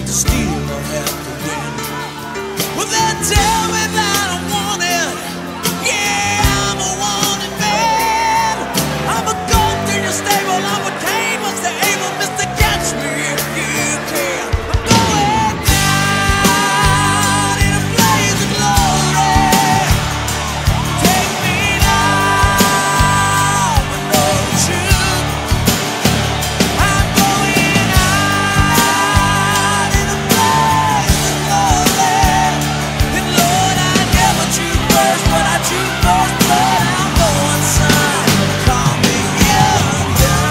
to steal or have to win. Well, they tell me that I'm wanted. Yeah, I'm a wanted man. I'm a goat in your stable. I'm a tame of the able, Mr. Catch Me if you can. I'm going down in a blaze of glory. Take me down with no truth. I'm going out in a blaze of glory. And Lord, I never choose first, but I choose first blood. I'm going son. Call me young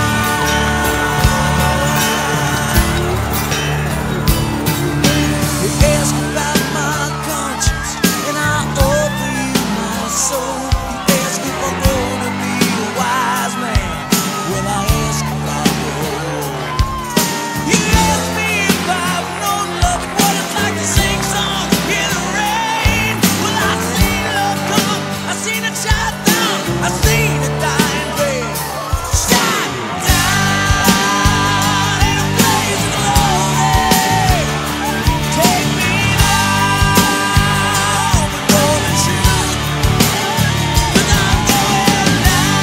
You ask about my conscience, and I offer you my soul. You ask if I'm gonna be a wise man. Well, I ask about your You ask me if I've known love and what it's like to sing songs in the rain. Well, I seen love come, I seen it shine down, I seen it die in vain. Shine down in a blaze of glory. Take me down with golden shoes. 'Cause I'm going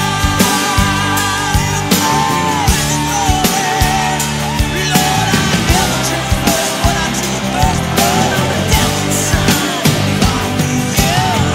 down in a blaze of glory. Lord, I never choose first, but I choose first blood. I'm a devil's son. Call me young.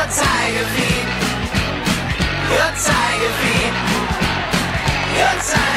Your tiger feet.